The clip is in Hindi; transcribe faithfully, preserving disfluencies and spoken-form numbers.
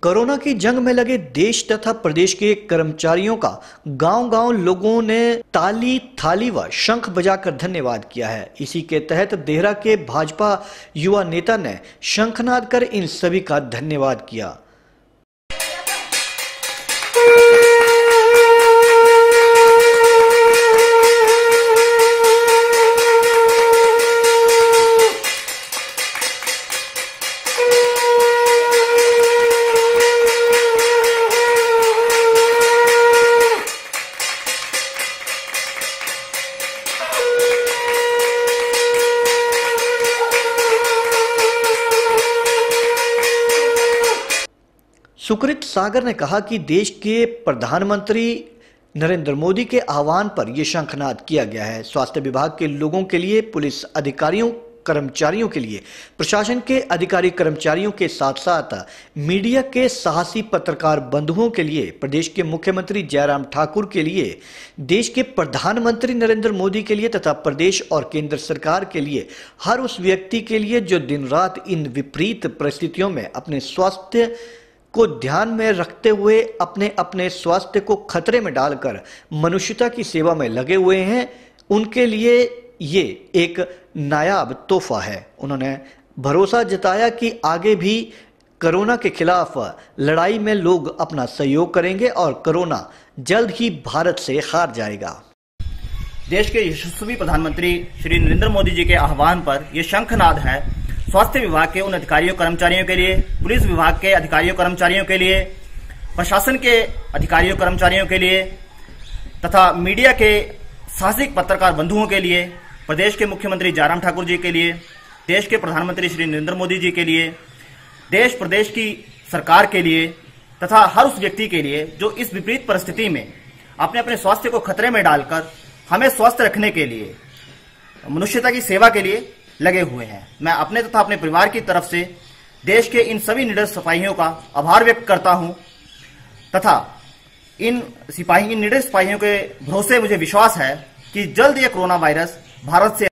कोरोना की जंग में लगे देश तथा प्रदेश के कर्मचारियों का गांव-गांव लोगों ने ताली थाली व शंख बजाकर धन्यवाद किया है। इसी के तहत देहरा के भाजपा युवा नेता ने शंखनाद कर इन सभी का धन्यवाद किया। सुकृत सागर ने कहा कि देश के प्रधानमंत्री नरेंद्र मोदी के आह्वान पर यह शंखनाद किया गया है। स्वास्थ्य विभाग के लोगों के लिए, पुलिस अधिकारियों कर्मचारियों के लिए, प्रशासन के अधिकारी कर्मचारियों के साथ साथ मीडिया के साहसी पत्रकार बंधुओं के लिए, प्रदेश के मुख्यमंत्री जयराम ठाकुर के लिए, देश के प्रधानमंत्री नरेंद्र मोदी के लिए तथा प्रदेश और केंद्र सरकार के लिए, हर उस व्यक्ति के लिए जो दिन रात इन विपरीत परिस्थितियों में अपने स्वास्थ्य को ध्यान में रखते हुए अपने अपने स्वास्थ्य को खतरे में डालकर मनुष्यता की सेवा में लगे हुए हैं, उनके लिए ये एक नायाब तोहफा है। उन्होंने भरोसा जताया कि आगे भी कोरोना के खिलाफ लड़ाई में लोग अपना सहयोग करेंगे और कोरोना जल्द ही भारत से हार जाएगा। देश के यशस्वी प्रधानमंत्री श्री नरेंद्र मोदी जी के आह्वान पर यह शंखनाद है स्वास्थ्य विभाग के उन अधिकारियों कर्मचारियों के लिए, पुलिस विभाग के अधिकारियों कर्मचारियों के लिए, प्रशासन के अधिकारियों कर्मचारियों के लिए तथा मीडिया के साहसिक पत्रकार बंधुओं के लिए, प्रदेश के मुख्यमंत्री जयराम ठाकुर जी के लिए, देश के प्रधानमंत्री श्री नरेंद्र मोदी जी के लिए, देश प्रदेश की सरकार के लिए तथा हर उस व्यक्ति के लिए जो इस विपरीत परिस्थिति में अपने अपने स्वास्थ्य को खतरे में डालकर हमें स्वस्थ रखने के लिए, मनुष्यता की सेवा के लिए लगे हुए हैं। मैं अपने तथा अपने परिवार की तरफ से देश के इन सभी निडर सिपाहियों का आभार व्यक्त करता हूं तथा इन सिपाही इन निडर सिपाहियों के भरोसे मुझे विश्वास है कि जल्द ये कोरोना वायरस भारत से